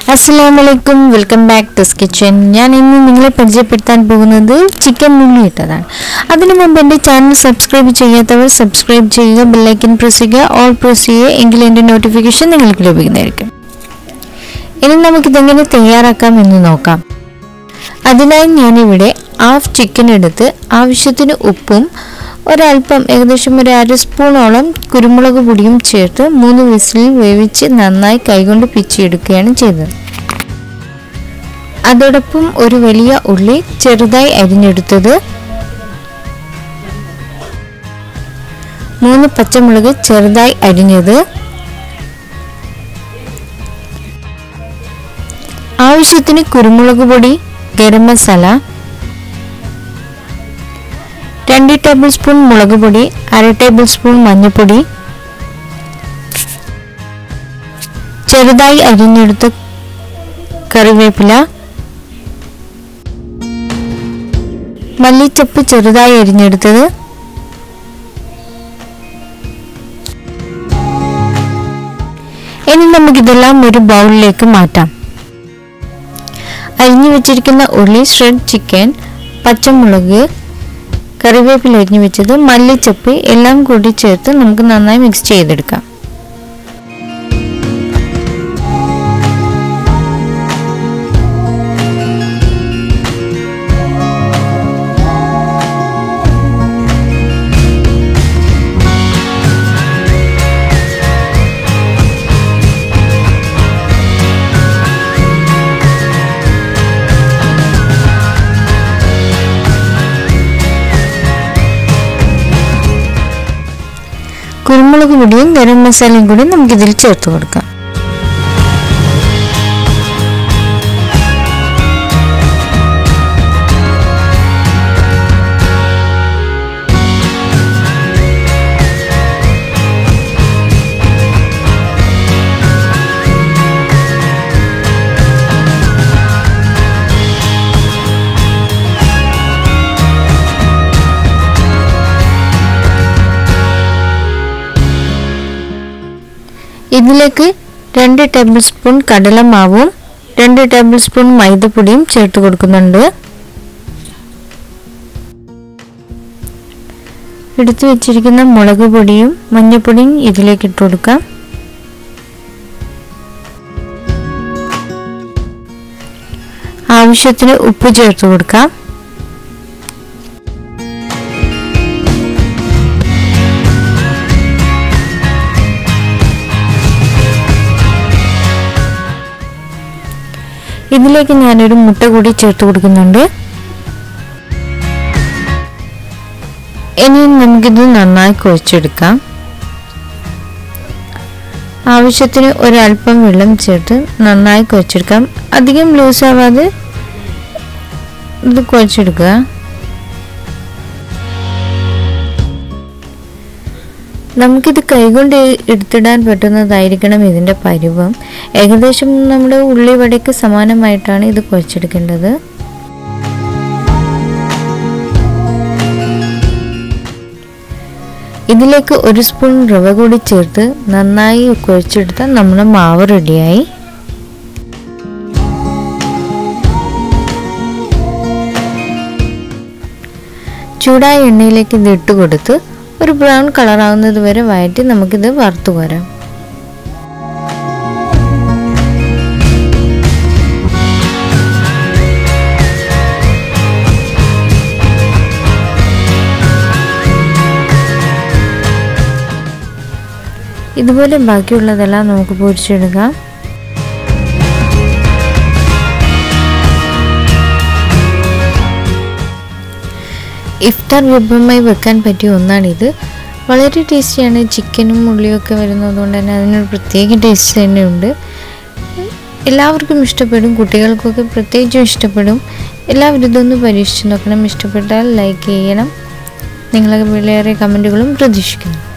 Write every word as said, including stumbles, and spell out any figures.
അസ്സലാമലൈക്കും, welcome back to kitchen. ഞാൻ ഇന്ന് നിങ്ങളെ പരിചയപ്പെടുത്താൻ പോകുന്നത് ചിക്കൻ ഉള്ളി ഇട്ടതാണ്. അതിനു മുമ്പ് എൻ്റെ ചാനൽ സബ്സ്ക്രൈബ് ചെയ്യാത്തവർ സബ്സ്ക്രൈബ് ചെയ്യുക, ബെല്ലൈക്കൻ പ്രസ് ചെയ്യുക, ഓൾ പ്രസ് ചെയ്യുക. എങ്കിൽ എൻ്റെ നോട്ടിഫിക്കേഷൻ നിങ്ങൾക്ക് ലഭിക്കുന്നതായിരിക്കും. ഇനി നമുക്കിതെങ്ങനെ തയ്യാറാക്കാം എന്ന് നോക്കാം. അതിനായി ഞാനിവിടെ ഹാഫ് ചിക്കൻ എടുത്ത് ആവശ്യത്തിന് ഉപ്പും ഒരൽപ്പം ഏകദേശം ഒരു അര സ്പൂണോളം കുരുമുളക് പൊടിയും ചേർത്ത് മൂന്ന് വിസിലിൽ വേവിച്ച് നന്നായി കൈകൊണ്ട് പിച്ചിയെടുക്കുകയാണ് ചെയ്തത്. അതോടൊപ്പം ഒരു വലിയ ഉള്ളി ചെറുതായി അരിഞ്ഞെടുത്തത്, മൂന്ന് പച്ചമുളക് ചെറുതായി അരിഞ്ഞത്, ആവശ്യത്തിന് കുരുമുളക് പൊടി, ഗരം മസാല, രണ്ട് ടേബിൾ സ്പൂൺ മുളക് പൊടി, അര ടേബിൾ സ്പൂൺ മഞ്ഞൾപ്പൊടി, ചെറുതായി അരിഞ്ഞെടുത്ത കറിവേപ്പില, മല്ലിച്ചപ്പ് ചെറുതായി അരിഞ്ഞെടുത്തത്, ഇനി നമുക്കിതെല്ലാം ഒരു ബൗളിലേക്ക് മാറ്റാം. അരിഞ്ഞു വെച്ചിരിക്കുന്ന ഉള്ളി, ഷ്രെഡ് ചിക്കൻ, പച്ചമുളക്, കറിവേപ്പില അരിഞ്ഞു വെച്ചത്, മല്ലിച്ചപ്പ് എല്ലാം കൂടി ചേർത്ത് നമുക്ക് നന്നായി മിക്സ് ചെയ്തെടുക്കാം. കുരുമുളക് പൊടിയും ഗരം മസാലയും കൂടി നമുക്കിതിൽ ചേർത്ത് കൊടുക്കാം. ഇതിലേക്ക് രണ്ട് ടേബിൾ സ്പൂൺ കടലമാവും രണ്ട് ടേബിൾ സ്പൂൺ മൈദപ്പൊടിയും ചേർത്ത് കൊടുക്കുന്നുണ്ട്. എടുത്തു വെച്ചിരിക്കുന്ന മുളക് പൊടിയും മഞ്ഞൾപ്പൊടിയും ഇതിലേക്ക് ഇട്ട് കൊടുക്കാം. ആവശ്യത്തിന് ഉപ്പ് ചേർത്ത് കൊടുക്കാം. ഇതിലേക്ക് ഞാനൊരു മുട്ട കൂടി ചേർത്ത് കൊടുക്കുന്നുണ്ട്. ഇനി നമുക്കിത് നന്നായി കുഴച്ചെടുക്കാം. ആവശ്യത്തിന് ഒരൽപ്പം വെള്ളം ചേർത്ത് നന്നായി കുഴച്ചെടുക്കാം. അധികം ലൂസ് ആവാതെ ഇത് കുഴച്ചെടുക്കുക. നമുക്കിത് കൈകൊണ്ട് എടുത്തിടാൻ പറ്റുന്നതായിരിക്കണം ഇതിൻ്റെ പരുവം. ഏകദേശം നമ്മുടെ ഉള്ളിവടയ്ക്ക് സമാനമായിട്ടാണ് ഇത് കുഴച്ചെടുക്കേണ്ടത്. ഇതിലേക്ക് ഒരു സ്പൂൺ റവ കൂടി ചേർത്ത് നന്നായി കുഴച്ചെടുത്താൽ നമ്മുടെ മാവ് റെഡിയായി. ചൂടായ എണ്ണയിലേക്ക് ഇത് ഇട്ട് കൊടുത്ത് ഒരു ബ്രൗൺ കളർ ആവുന്നത് വരെ വഴറ്റി നമുക്കിത് വറുത്തു കോരാം. ഇതുപോലെ ബാക്കിയുള്ളതെല്ലാം നമുക്ക് പൊരിച്ചെടുക്കാം. ഇഫ്താർ വിഭവമായി വെക്കാൻ പറ്റിയ ഒന്നാണിത്. വളരെ ടേസ്റ്റിയാണ്. ചിക്കനും ഉള്ളിയൊക്കെ വരുന്നതുകൊണ്ട് തന്നെ അതിനൊരു പ്രത്യേക ടേസ്റ്റ് തന്നെയുണ്ട്. എല്ലാവർക്കും ഇഷ്ടപ്പെടും, കുട്ടികൾക്കൊക്കെ പ്രത്യേകിച്ചും ഇഷ്ടപ്പെടും. എല്ലാവരും ഇതൊന്ന് പരീക്ഷിച്ച് നോക്കണം. ഇഷ്ടപ്പെട്ടാൽ ലൈക്ക് ചെയ്യണം. നിങ്ങളെ വിലയേറെ കമൻറ്റുകളും പ്രതീക്ഷിക്കുന്നു.